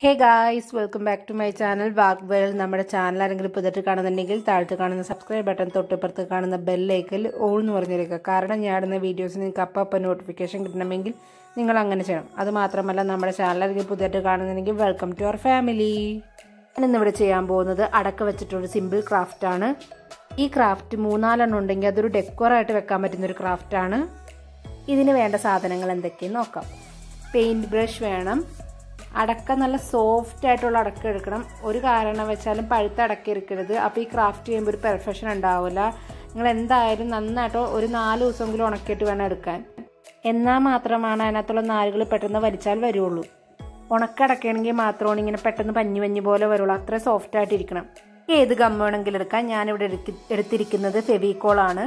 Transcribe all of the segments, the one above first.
Hey guys, welcome back to my channel World. നമ്മുടെ channel ആരെങ്കിലും പുതിയതായിട്ട് കാണുന്നുണ്ടെങ്കിൽ താഴത്ത് കാണുന്ന സബ്സ്ക്രൈബ് ബട്ടൺ തൊട്ടിപ്പുറത്ത് കാണുന്ന ബെൽ ഐക്കണിൽ ഓൾ എന്ന് പറഞ്ഞിരിക്കുക. കാരണം ഞാൻ ഇടുന്ന വീഡിയോസിന് നിങ്ങൾക്ക് അപ്പം നോട്ടിഫിക്കേഷൻ കിട്ടണമെങ്കിൽ നിങ്ങൾ അങ്ങനെ ചെയ്യണം. അതുമാത്രമല്ല നമ്മുടെ ചാനൽ ആരെങ്കിലും പുതിയതായിട്ട് കാണുന്നുണ്ടെങ്കിൽ വെൽക്കം ടു അവർ ഫാമിലി. ഞാൻ ഇന്നിവിടെ ചെയ്യാൻ പോകുന്നത് അടക്ക വെച്ചിട്ടൊരു സിമ്പിൾ ക്രാഫ്റ്റാണ്. ഈ ക്രാഫ്റ്റ് 4-4 ഉണ്ടെങ്കിൽ അതൊരു ഡെക്കോറായിട്ട് വെക്കാൻ പറ്റുന്നൊരു ക്രാഫ്റ്റാണ്. ഇതിന് വേണ്ട സാധനങ്ങൾ എന്തൊക്കെയെന്ന് നോക്കാം. പെയിൻറ്റ് ബ്രഷ് വേണം. അടക്ക നല്ല സോഫ്റ്റ് ആയിട്ടുള്ള അടക്ക എടുക്കണം. ഒരു കാരണം വെച്ചാലും പഴുത്ത അടക്ക എടുക്കരുത്. അപ്പോൾ ഈ ക്രാഫ്റ്റ് ചെയ്യുമ്പോൾ ഒരു പെർഫെക്ഷൻ ഉണ്ടാവില്ല. നിങ്ങൾ എന്തായാലും നന്നായിട്ടോ ഒരു 4 ദിവസമെങ്കിലും ഉണക്കിയിട്ട് വേണം എടുക്കാൻ. എന്നാൽ മാത്രമാണ് അതിനകത്തുള്ള നാരുകൾ പെട്ടെന്ന് വലിച്ചാൽ വരുള്ളൂ. ഉണക്കടക്കയാണെങ്കിൽ മാത്രമാണ് ഇങ്ങനെ പെട്ടെന്ന് പഞ്ഞി പോലെ വരുള്ളൂ. അത്ര സോഫ്റ്റ് ആയിട്ടിരിക്കണം. ഏത് ഗം വേണമെങ്കിലും എടുക്കാം. ഞാനിവിടെ എടുത്തിരിക്കുന്നത് ഫെവിക്കോളാണ്.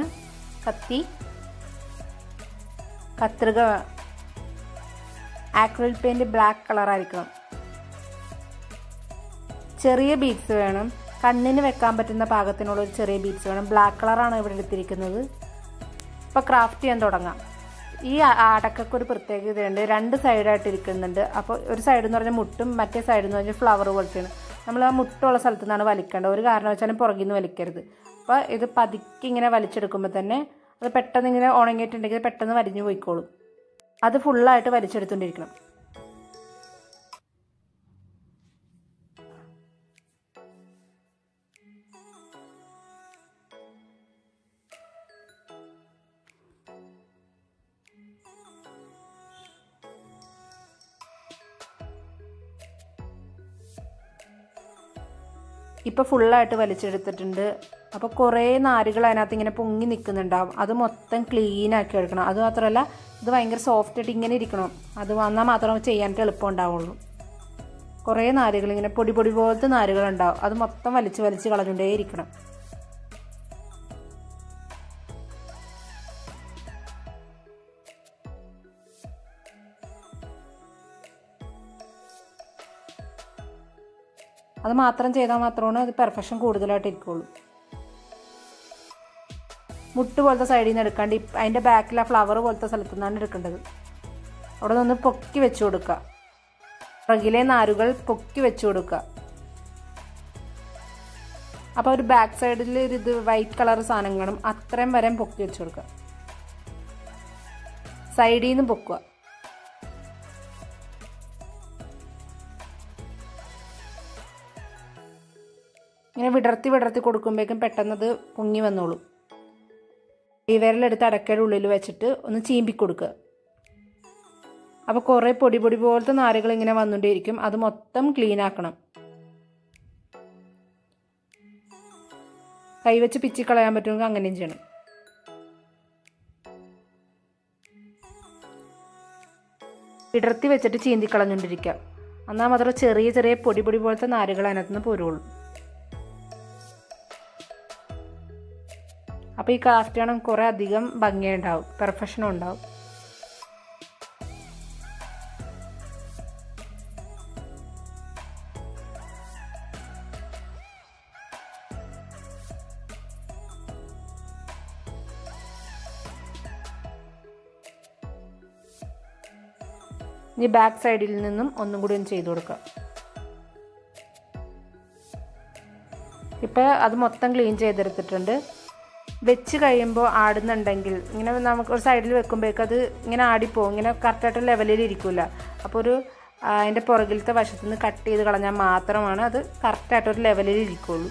കത്രിക, ആക്രിലിക് പെയിന്റ് ബ്ലാക്ക് കളറായിരിക്കണം. ചെറിയ ബീഡ്സ് വേണം. കണ്ണിന് വെക്കാൻ പറ്റുന്ന പാകത്തിനുള്ള ഒരു ചെറിയ ബീഡ്സ് വേണം. ബ്ലാക്ക് കളറാണ് ഇവിടെ എടുത്തിരിക്കുന്നത്. ഇപ്പോൾ ക്രാഫ്റ്റ് ചെയ്യാൻ തുടങ്ങാം. ഈ അടക്കൊക്കെ ഒരു പ്രത്യേകതയുണ്ട്. 2 സൈഡായിട്ട് ഇരിക്കുന്നുണ്ട്. അപ്പോൾ ഒരു സൈഡ് എന്ന് പറഞ്ഞാൽ മുട്ടും, മറ്റേ സൈഡ് എന്ന് പറഞ്ഞാൽ ഫ്ലവർ പോലത്തെയാണ്. നമ്മൾ ആ മുട്ടുള്ള സ്ഥലത്തു നിന്നാണ് വലിക്കേണ്ടത്. ഒരു കാരണം വെച്ചാലും പുറകിൽ നിന്ന് വലിക്കരുത്. അപ്പോൾ ഇത് പതുക്കെ ഇങ്ങനെ വലിച്ചെടുക്കുമ്പോൾ തന്നെ അത് പെട്ടെന്ന് ഇങ്ങനെ ഉണങ്ങിയിട്ടുണ്ടെങ്കിൽ പെട്ടെന്ന് വലിഞ്ഞു പോയിക്കോളും. അത് ഫുള്ളായിട്ട് വലിച്ചെടുത്തുകൊണ്ടിരിക്കണം. ഇപ്പോൾ ഫുള്ളായിട്ട് വലിച്ചെടുത്തിട്ടുണ്ട്. അപ്പോൾ കുറേ നാരുകൾ അതിനകത്ത് ഇങ്ങനെ പൊങ്ങി നിൽക്കുന്നുണ്ടാവും. അത് മൊത്തം ക്ലീനാക്കി എടുക്കണം. അതുമാത്രമല്ല ഇത് ഭയങ്കര സോഫ്റ്റായിട്ട് ഇങ്ങനെ ഇരിക്കണം. അത് വന്നാൽ മാത്രമേ ചെയ്യാനായിട്ട് എളുപ്പം ഉണ്ടാവുള്ളൂ. കുറേ നാരുകൾ ഇങ്ങനെ പൊടി പോലത്തെ നാരുകളുണ്ടാവും. അത് മൊത്തം വലിച്ച് കളഞ്ഞുകൊണ്ടേ ഇരിക്കണം. അത് മാത്രം ചെയ്താൽ മാത്രമാണ് അത് പെർഫെക്ഷൻ കൂടുതലായിട്ട് ഇരിക്കുള്ളൂ. മുട്ട് പോലത്തെ സൈഡിൽ നിന്ന് എടുക്കാണ്ട് അതിൻ്റെ ബാക്കിൽ ആ ഫ്ലവർ പോലത്തെ സ്ഥലത്തു നിന്നാണ് എടുക്കേണ്ടത്. അവിടെ നിന്ന് പൊക്കി വെച്ച് കൊടുക്കുക. പുറകിലെ നാരുകൾ പൊക്കി വെച്ച് കൊടുക്കുക. അപ്പോൾ ഒരു ബാക്ക് സൈഡിൽ ഇത് വൈറ്റ് കളർ സാധനം കാണും. അത്രയും വരെ പൊക്കി വെച്ച് കൊടുക്കുക. സൈഡിൽ നിന്ന് പൊക്കുക. ഇങ്ങനെ വിടർത്തി കൊടുക്കുമ്പോഴേക്കും പെട്ടെന്നത് പൊങ്ങി വന്നോളൂ. ഈ വിരലെടുത്ത് അടക്കയുടെ ഉള്ളിൽ വെച്ചിട്ട് ഒന്ന് ചീമ്പിക്കൊടുക്കുക. അപ്പോൾ കുറേ പൊടി പോലത്തെ നാരുകൾ ഇങ്ങനെ വന്നുകൊണ്ടേയിരിക്കും. അത് മൊത്തം ക്ലീൻ ആക്കണം. കൈവച്ച് പിച്ചിക്കളയാൻ പറ്റുമെങ്കിൽ അങ്ങനെയും ചെയ്യണം. വിടർത്തി വെച്ചിട്ട് ചീന്തിക്കളഞ്ഞുകൊണ്ടിരിക്കാം. എന്നാൽ മാത്രം ചെറിയ പൊടി പോലത്തെ നാരുകൾ അതിനകത്ത് നിന്ന് പോരുള്ളൂ. അപ്പോൾ ഈ ക്രാഫ്റ്റ് ആണ് കുറേ അധികം ഭംഗിയുണ്ടാവും, പെർഫെക്ഷനും ഉണ്ടാവും. ഇനി ബാക്ക് സൈഡിൽ നിന്നും ഒന്നും കൂടി ഒന്ന് ചെയ്ത് കൊടുക്കാം. ഇപ്പോൾ അത് മൊത്തം ക്ലീൻ ചെയ്തെടുത്തിട്ടുണ്ട്. വെച്ച് കഴിയുമ്പോൾ ആടുന്നുണ്ടെങ്കിൽ ഇങ്ങനെ നമുക്ക് ഒരു സൈഡിൽ വെക്കുമ്പോഴേക്കും അത് ഇങ്ങനെ ആടിപ്പോവും. ഇങ്ങനെ കറക്റ്റായിട്ട് ലെവലിൽ ഇരിക്കില്ല. അപ്പോൾ അതിൻ്റെ പുറകിലത്തെ വശത്തു നിന്ന് കട്ട് ചെയ്ത് കളഞ്ഞാൽ മാത്രമാണ് അത് കറക്റ്റായിട്ടൊരു ലെവലിൽ ഇരിക്കുള്ളൂ.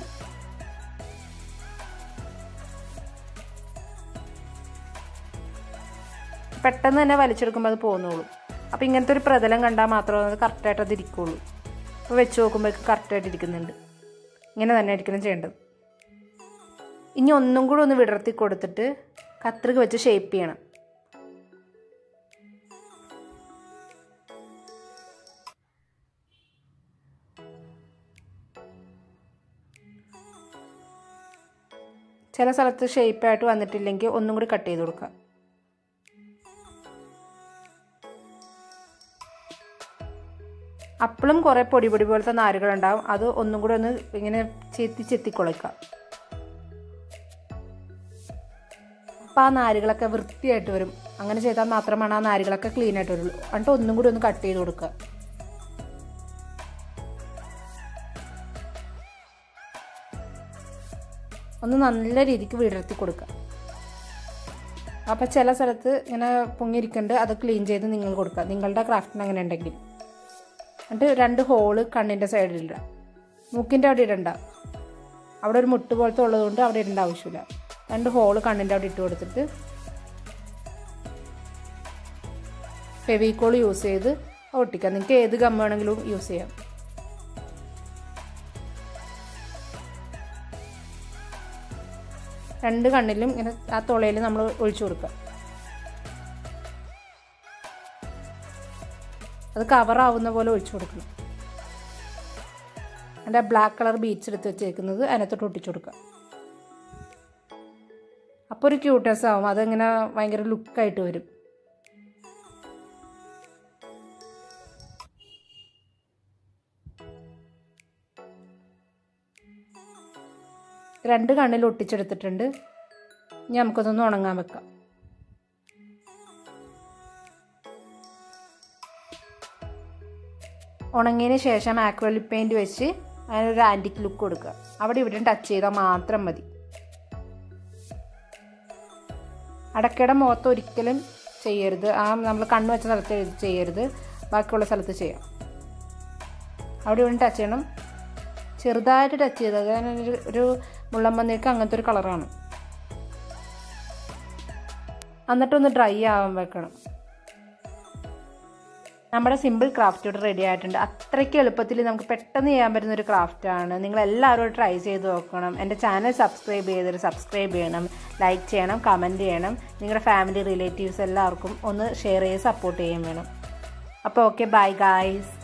പെട്ടെന്ന് തന്നെ വലിച്ചെടുക്കുമ്പോൾ അത് പോകുന്നുള്ളൂ. അപ്പോൾ ഇങ്ങനത്തെ ഒരു പ്രതലം കണ്ടാൽ മാത്രമേ അത് കറക്റ്റായിട്ട് അത് ഇരിക്കുള്ളൂ. അപ്പോൾ വെച്ച് നോക്കുമ്പോഴേക്കും കറക്റ്റായിട്ട് ഇരിക്കുന്നുണ്ട്. ഇങ്ങനെ തന്നെ ആയിരിക്കണം ചെയ്യേണ്ടത്. ഇനി ഒന്നും കൂടി ഒന്ന് വിടർത്തി കൊടുത്തിട്ട് കത്രിക വെച്ച് ഷേപ്പ് ചെയ്യണം. ചില സ്ഥലത്ത് ഷേപ്പായിട്ട് വന്നിട്ടില്ലെങ്കിൽ ഒന്നും കൂടി കട്ട് ചെയ്ത് കൊടുക്കുക. അപ്പോഴും കുറേ പൊടി പോലത്തെ നാരുകളുണ്ടാവും. അത് ഒന്നും കൂടി ഒന്ന് ഇങ്ങനെ ചെത്തിക്കൊള്ളിക്കുക. അപ്പോൾ ആ നാരുകളൊക്കെ വൃത്തിയായിട്ട് വരും. അങ്ങനെ ചെയ്താൽ മാത്രമാണ് ആ നാരുകളൊക്കെ ക്ലീൻ ആയിട്ട് വരുള്ളൂ. എന്നിട്ട് ഒന്നും കൂടി ഒന്ന് കട്ട് ചെയ്ത് കൊടുക്കുക. ഒന്ന് നല്ല രീതിക്ക് വിടർത്തി കൊടുക്കുക. അപ്പോൾ ചില സ്ഥലത്ത് ഇങ്ങനെ പൊങ്ങിയിരിക്കുന്നുണ്ട്, അത് ക്ലീൻ ചെയ്ത് നിങ്ങൾ കൊടുക്കുക നിങ്ങളുടെ ക്രാഫ്റ്റിന് അങ്ങനെ ഉണ്ടെങ്കിൽ. എന്നിട്ട് 2 ഹോള് കണ്ണിൻ്റെ സൈഡിലിടുക. മൂക്കിൻ്റെ അവിടെ ഇടണ്ട, അവിടെ ഒരു മുട്ട് പോലത്തെ ഉള്ളതുകൊണ്ട് അവിടെ ഇടേണ്ട ആവശ്യമില്ല. 2 ഹോള് കണ്ണിൻ്റെ അവിടെ ഇട്ട് കൊടുത്തിട്ട് ഫെവിക്കോൾ യൂസ് ചെയ്ത് ഒട്ടിക്കാം. നിങ്ങൾക്ക് ഏത് ഗം വേണമെങ്കിലും യൂസ് ചെയ്യാം. രണ്ട് കണ്ണിലും ഇങ്ങനെ ആ തുളയിൽ നമ്മൾ ഒഴിച്ചു കൊടുക്കുക. അത് കവറാവുന്ന പോലെ ഒഴിച്ചു കൊടുക്കണം. അതിൻ്റെ ബ്ലാക്ക് കളർ ബീഡ്സ് എടുത്ത് വെച്ചേക്കുന്നത് അതിനകത്തോട്ട് ഒട്ടിച്ചു കൊടുക്കുക. അപ്പോൾ ഒരു ക്യൂട്ട്നെസ് ആവും, അതിങ്ങനെ ഭയങ്കര ലുക്കായിട്ട് വരും. രണ്ട് കണ്ണിൽ ഒട്ടിച്ചെടുത്തിട്ടുണ്ട്. ഇനി നമുക്കതൊന്ന് ഉണങ്ങാൻ വെക്കാം. ഉണങ്ങിയതിന് ശേഷം ആക്രിലിക് പെയിൻറ്റ് വെച്ച് അതിനൊരു ആൻറ്റിക് ലുക്ക് കൊടുക്കുക. അവിടെ ഇവിടെ ടച്ച് ചെയ്താൽ മാത്രം മതി. അടക്കയുടെ മുഖത്ത് ഒരിക്കലും ചെയ്യരുത്. ആ നമ്മൾ കണ്ണ് വെച്ച സ്ഥലത്ത് ചെയ്യരുത്, ബാക്കിയുള്ള സ്ഥലത്ത് ചെയ്യാം. അവിടെ ഇവിടെ ടച്ച് ചെയ്യണം, ചെറുതായിട്ട് ടച്ച് ചെയ്തത്. ഒരു മുള്ളമ്പന്നിക്ക് അങ്ങനത്തെ ഒരു കളറാണ്. എന്നിട്ടൊന്ന് ഡ്രൈ ആവാൻ വെക്കണം. നമ്മുടെ സിമ്പിൾ ക്രാഫ്റ്റ് ഇവിടെ റെഡി ആയിട്ടുണ്ട്. അത്രയ്ക്ക് എളുപ്പത്തിൽ നമുക്ക് പെട്ടെന്ന് ചെയ്യാൻ പറ്റുന്ന ഒരു ക്രാഫ്റ്റാണ്. നിങ്ങളെല്ലാവരും ട്രൈ ചെയ്ത് നോക്കണം. എൻ്റെ ചാനൽ സബ്സ്ക്രൈബ് ചെയ്യണം, ലൈക്ക് ചെയ്യണം, കമൻറ്റ് ചെയ്യണം. നിങ്ങളുടെ ഫാമിലി റിലേറ്റീവ്സ് എല്ലാവർക്കും ഒന്ന് ഷെയർ ചെയ്ത് സപ്പോർട്ട് ചെയ്യാൻ വേണം. അപ്പോൾ ഓക്കെ, ബൈ ഗായ്സ്.